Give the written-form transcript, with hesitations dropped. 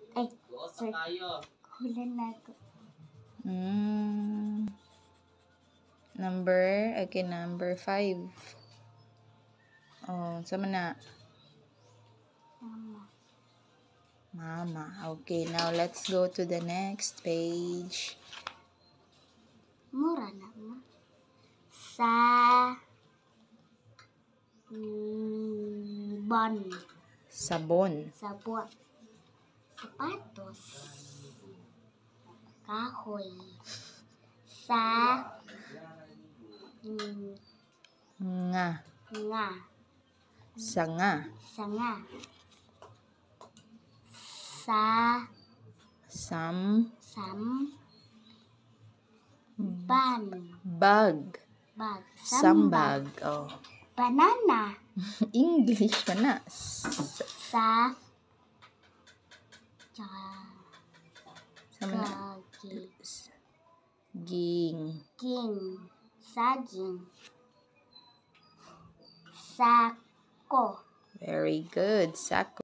Ay, sir. Kulan na ako. Number 5. Oh, sama na. Mama. Okay, now let's go to the next page. Mura na mo. Sa ban. Sabon. Sabon. Sapatos. Kahoy. Sa Nga. nga. Sanga. Sanga. Sa Sam. ban. Bag. Bag. Sambag. Oh. Banana. English pa na. Sa Sama na. Ging. Saging. Sako. Very good. Sako.